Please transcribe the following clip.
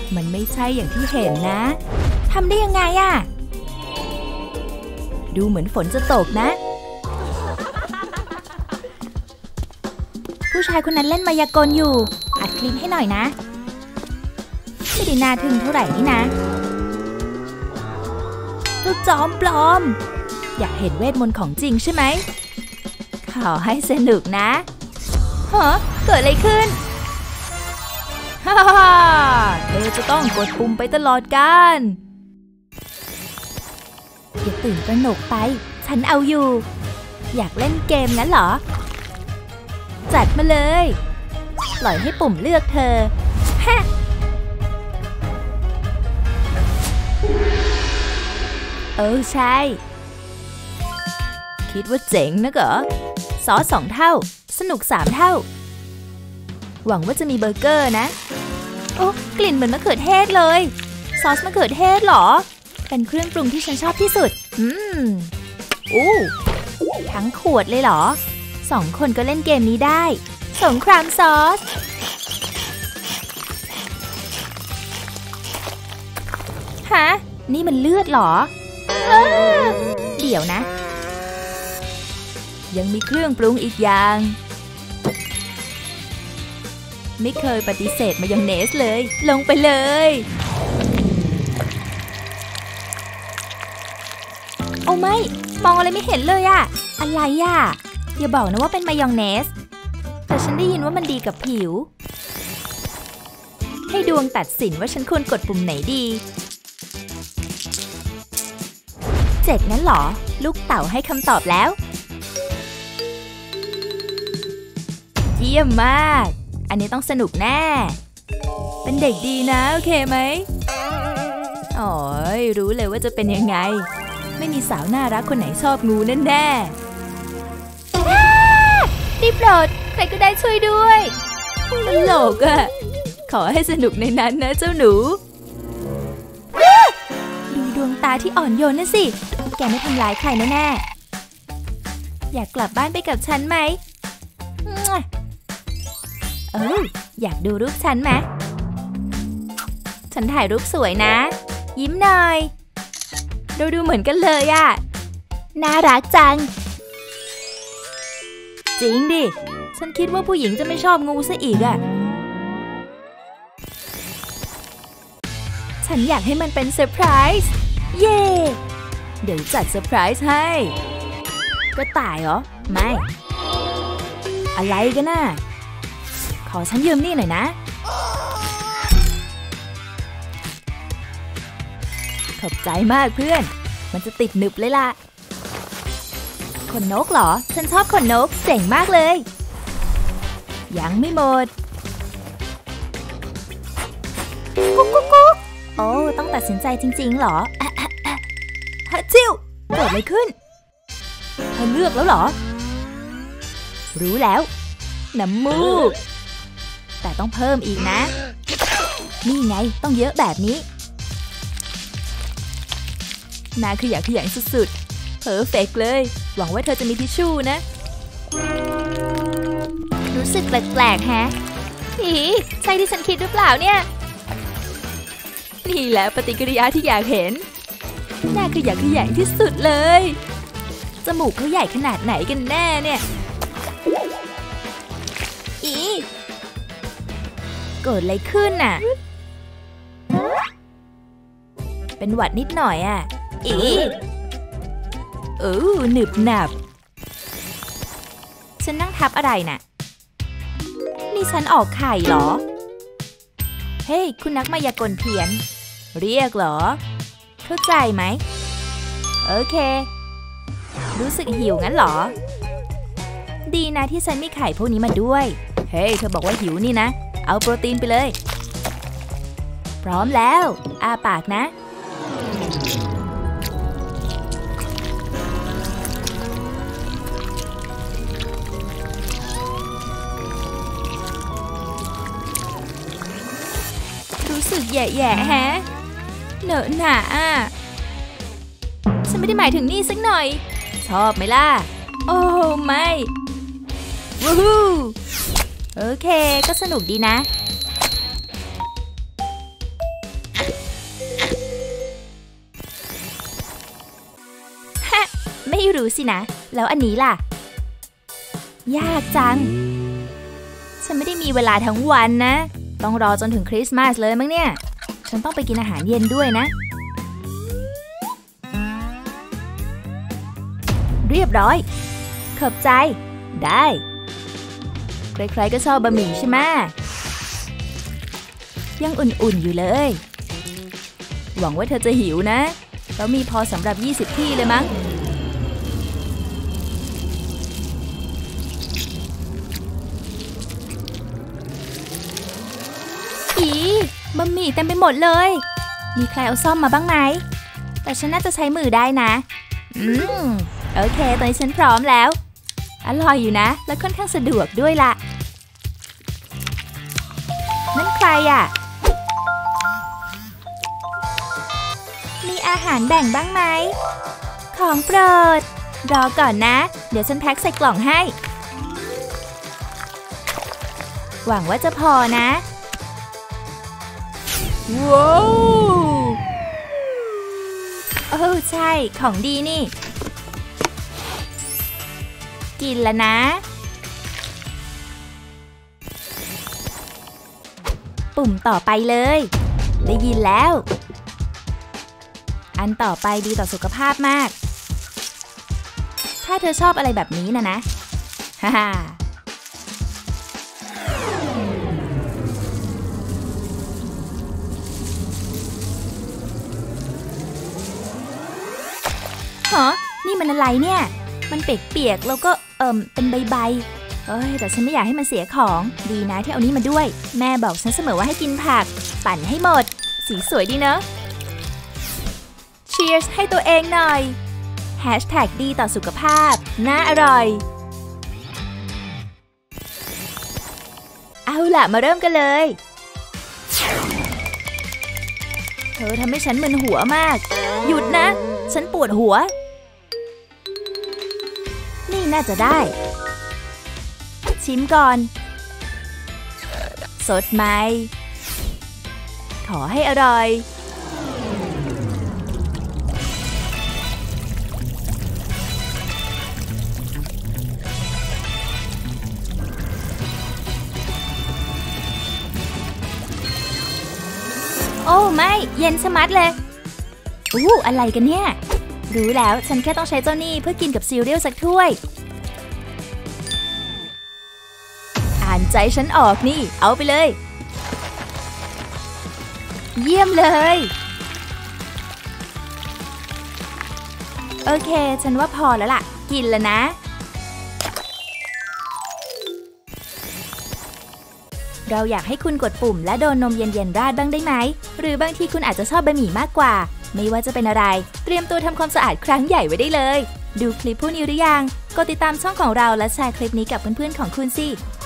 มันไม่ใช่อย่างที่เห็นนะทำได้ยังไงอะดูเหมือนฝนจะตกนะผู้ชายคนนั้นเล่นมายากลอยู่อัดคลิปให้หน่อยนะไม่ได้น่าทึ่งเท่าไหร่นี่นะเจ้าจอมปลอมอยากเห็นเวทมนต์ของจริงใช่ไหมขอให้สนุกนะฮะเกิดอะไรขึ้นฮ่าฮ่าเธอจะต้องกดปุ่มไปตลอดกาลอย่าตื่นตระหนกไปฉันเอาอยู่อยากเล่นเกมงั้นเหรอจัดมาเลยปล่อยให้ปุ่มเลือกเธอฮะใช่คิดว่าเจ๋งนะเหรอซอส2 เท่าสนุก3 เท่าหวังว่าจะมีเบอร์เกอร์นะโอ้กลิ่นเหมือนมะเขือเทศเลยซอสมะเขือเทศเหรอเป็นเครื่องปรุงที่ฉันชอบที่สุดทั้งขวดเลยเหรอ2 คนก็เล่นเกมนี้ได้สงครามซอสฮะนี่มันเลือดเหรอเดี๋ยวนะยังมีเครื่องปรุงอีกอย่างไม่เคยปฏิเสธมายองเนสเลยลงไปเลยโอ้ไม่มองอะไรไม่เห็นเลยอะอะไรอะอย่าบอกนะว่าเป็นมายองเนสแต่ฉันได้ยินว่ามันดีกับผิวให้ดวงตัดสินว่าฉันควรกดปุ่มไหนดี7งั้นเหรอลูกเต่าให้คำตอบแล้วเยี่ยมมากอันนี้ต้องสนุกแน่เป็นเด็กดีนะโอเคไหมอ๋อรู้เลยว่าจะเป็นยังไงไม่มีสาวน่ารักคนไหนชอบงูแน่ๆได้โปรดใครก็ได้ช่วยด้วยตลกอะขอให้สนุกในนั้นนะเจ้าหนูดูดวงตาที่อ่อนโยนน่ะสิแกไม่ทำร้ายใครแน่ๆอยากกลับบ้านไปกับฉันไหมอยากดูรูปฉันไหมฉันถ่ายรูปสวยนะยิ้มหน่อยดูเหมือนกันเลยอะน่ารักจังจริงดิฉันคิดว่าผู้หญิงจะไม่ชอบงูซะอีกอะฉันอยากให้มันเป็นเซอร์ไพรส์เย่เดี๋ยวจัดเซอร์ไพรส์ให้ก็ตายเหรอไม่อะไรกันน่ะขอฉันยืมนี่หน่อยนะขอบใจมากเพื่อนมันจะติดหนึบเลยล่ะขนนกเหรอฉันชอบขนนกเจ๋งมากเลยยังไม่หมดกุ๊กกุ๊กกุ๊กโอ้ต้องตัดสินใจจริงๆเหรอฮัจิวเกิดอะไรขึ้นเธอเลือกแล้วเหรอรู้แล้วน้ำมูกแต่ต้องเพิ่มอีกนะนี่ไงต้องเยอะแบบนี้น่าขยะแขยงสุดๆเพอร์เฟกต์เลยหวังว่าเธอจะมีทิชชู่นะรู้สึกแปลกๆแฮะใช่ที่ฉันคิดหรือเปล่าเนี่ยนี่แหละปฏิกิริยาที่อยากเห็นน่าขยะแขยงที่สุดเลยจมูกเขาใหญ่ขนาดไหนกันแน่เนี่ยเกิดอะไรขึ้นน่ะเป็นหวัดนิดหน่อยอ่ะหนึบหนับฉันนั่งทับอะไรน่ะนี่ฉันออกไข่เหรอเฮ้ยคุณนักมายากลเพี้ยนเรียกเหรอเข้าใจไหมโอเครู้สึกหิวงั้นเหรอดีนะที่ฉันมีไข่พวกนี้มาด้วยเฮ้ยเธอบอกว่าหิวนี่นะเอาโปรตีนไปเลยพร้อมแล้วอ้าปากนะรู้สึกแย่ๆแฮะเหนอะหนาฉันไม่ได้หมายถึงนี่สักหน่อยชอบไหมล่ะโอ้ไม่วู้ฮู้โอเคก็สนุกดีนะรู้สินะแล้วอันนี้ล่ะยากจังฉันไม่ได้มีเวลาทั้งวันนะต้องรอจนถึงคริสต์มาสเลยมั้งเนี่ยฉันต้องไปกินอาหารเย็นด้วยนะเรียบร้อยขอบใจได้ใครๆก็ชอบบะหมี่ใช่ไหมยังอุ่นๆอยู่เลยหวังว่าเธอจะหิวนะแล้วมีพอสำหรับ20ที่เลยมั้งอีบะหมี่เต็มไปหมดเลยมีใครเอาซ่อมมาบ้างไหมแต่ฉันน่าจะใช้มือได้นะโอเคตอนนี้ฉันพร้อมแล้วอร่อยอยู่นะและค่อนข้างสะดวกด้วยล่ะนั่นใครอ่ะมีอาหารแบ่งบ้างไหมของโปรดรอก่อนนะเดี๋ยวฉันแพ็คใส่กล่องให้หวังว่าจะพอนะว้าวโอ้ใช่ของดีนี่กินแล้วนะปุ่มต่อไปเลยได้ยินแล้วอันต่อไปดีต่อสุขภาพมากถ้าเธอชอบอะไรแบบนี้นะฮ่าฮ่าฮะนี่มันอะไรเนี่ยมันเปียกๆแล้วก็เป็นใบๆแต่ฉันไม่อยากให้มันเสียของดีนะที่เอานี้มาด้วยแม่บอกฉันเสมอว่าให้กินผักปั่นให้หมดสีสวยดีเนอะ Cheers ให้ตัวเองหน่อย#ดีต่อสุขภาพน่าอร่อยเอาล่ะมาเริ่มกันเลยเธอทำให้ฉันมึนหัวมากหยุดนะฉันปวดหัวนี่น่าจะได้ชิมก่อนสดไหมขอให้อร่อยโอ้ไม่เย็นชะมัดเลยอะไรกันเนี่ยรู้แล้วฉันแค่ต้องใช้เจ้านี่เพื่อกินกับซีเรียลสักถ้วยอ่านใจฉันออกนี่เอาไปเลยเยี่ยมเลยโอเคฉันว่าพอแล้วล่ะกินแล้วนะเราอยากให้คุณกดปุ่มและโดนนมเย็นๆราดบ้างได้ไหมหรือบางทีคุณอาจจะชอบบะหมี่มากกว่าไม่ว่าจะเป็นอะไรเตรียมตัวทำความสะอาดครั้งใหญ่ไว้ได้เลยดูคลิปพวกนี้หรือยังกดติดตามช่องของเราและแชร์คลิปนี้กับเพื่อนๆของคุณสิ